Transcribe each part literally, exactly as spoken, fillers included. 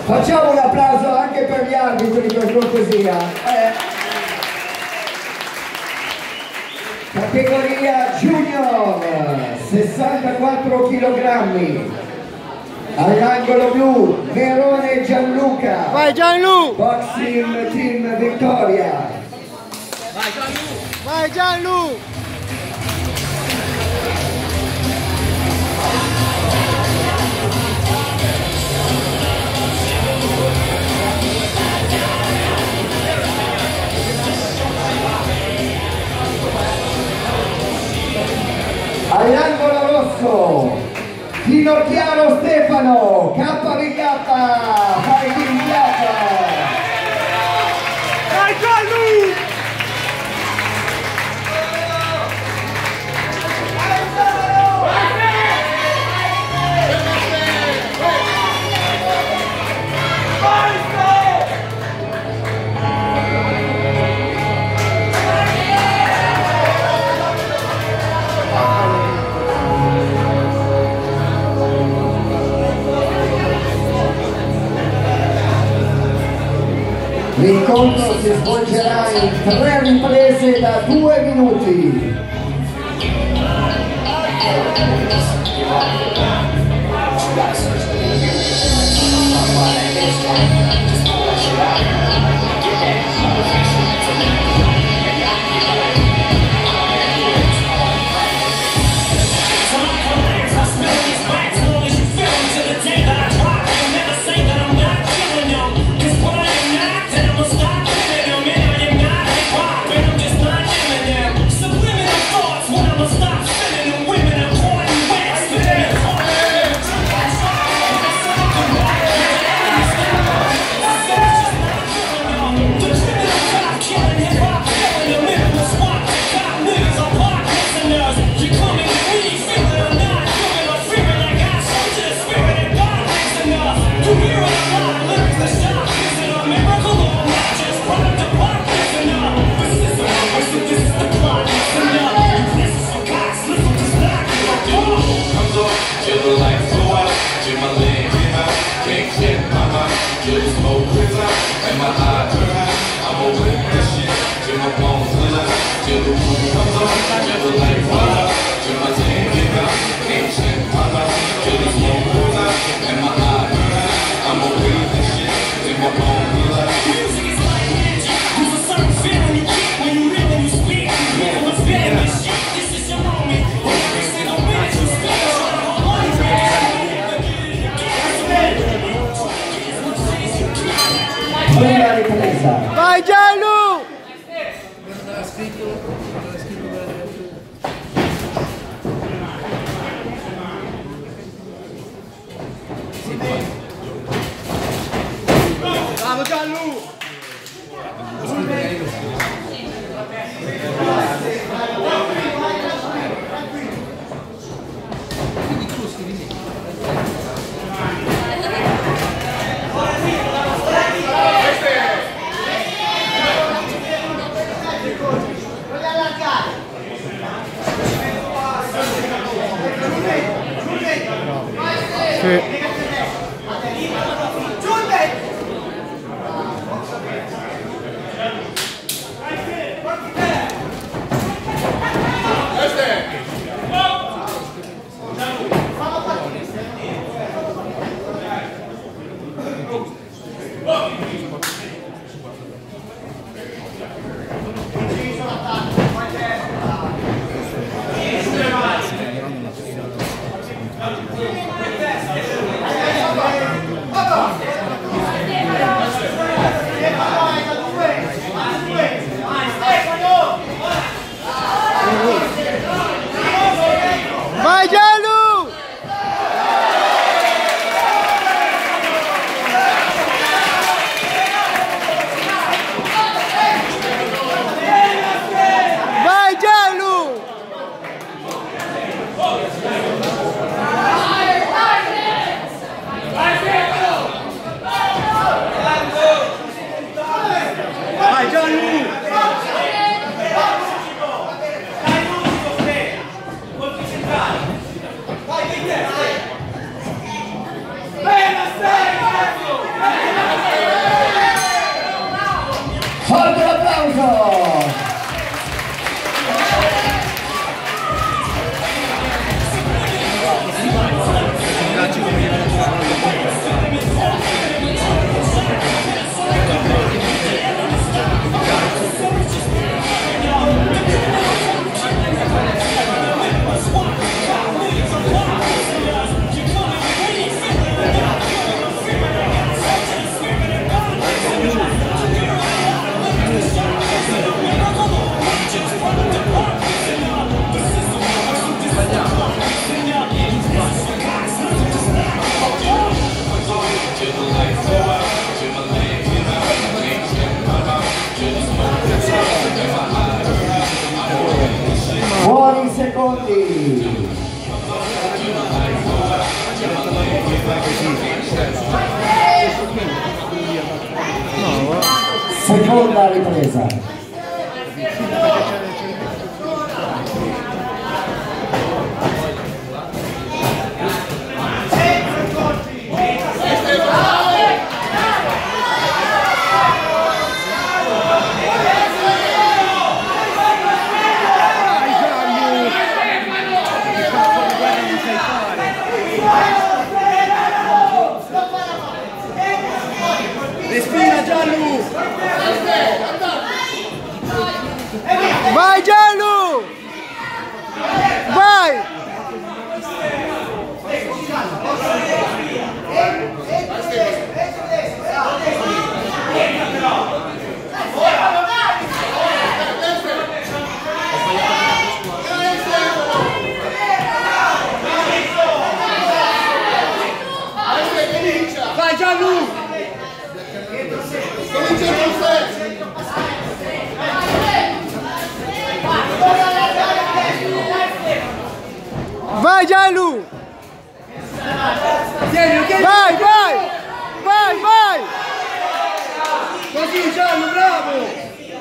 Facciamo un applauso anche per gli arbitri, per cortesia. Eh. Categoria Junior, sessantaquattro chilogrammi. All'angolo blu, Nerone Gianluca. Vai Gianlu! Boxing Team Vittoria. Vai Gianlu! Vai Gianlu! All'angolo rosso, Finocchiaro Stefano, K V K, vai Vigliata. Vai Gianlu! L'incontro si svolgerà in tre riprese da due minuti. Vai Gianlu! Bravo Gianlu! Sì. seconda ripresa. Respira Gianlu! Vai Gianlu! Vai! Vai Gianlu! Vai Gianlu! Vai, vai! Vai, vai! Così Gianlu, bravo!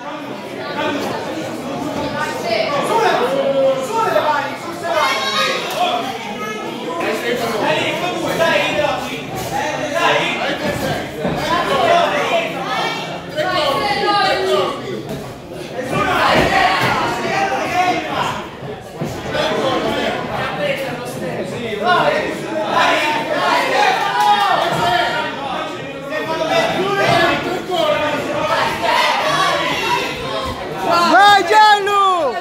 Vai Gianlu!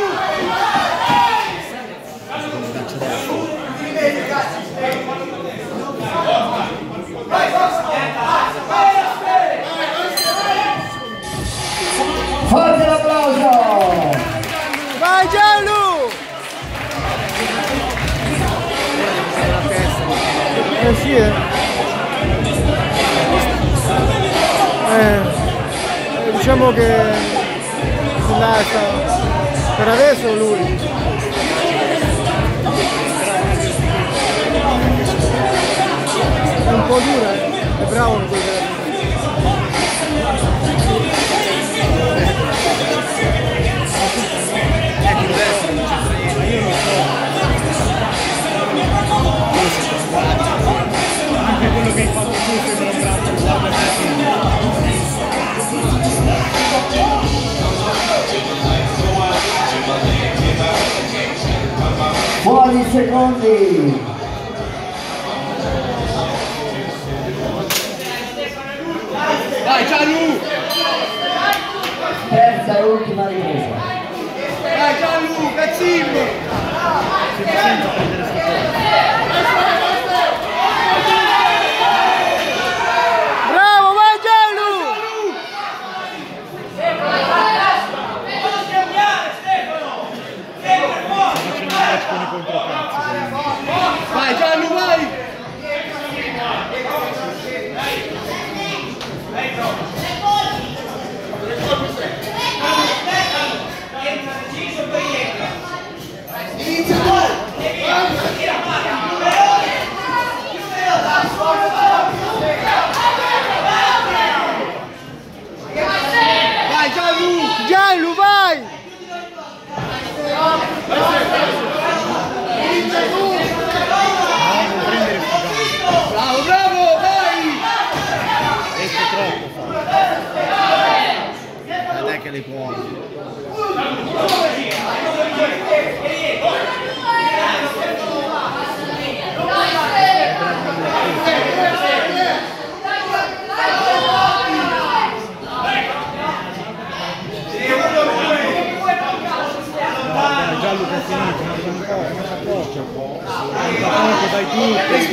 Forte l'applauso! Vai Gianlu! Eh sì, eh. eh diciamo che si lascia per adesso lui. È un po' dura, eh. È bravo in quello che anche quello che hai fatto tu sembra un braccio, guarda Buoni secondi! Vai Gianlu! Terza e ultima ripresa. Vai Gianlu, Cazzim! Bravo, vai Gianlu! Vai Gianlu, vai! Vai Gianlu! Gianlu, vai! Bravo, bravo, vai! questo è troppo fa. Non è che li può. Giallo che è finito, manca un po', manca poco. Manca poco, dai tutti.